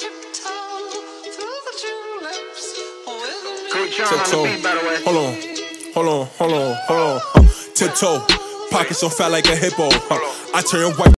Tiptoe, hold on. Tiptoe, pockets so fat like a hippo. I turn white.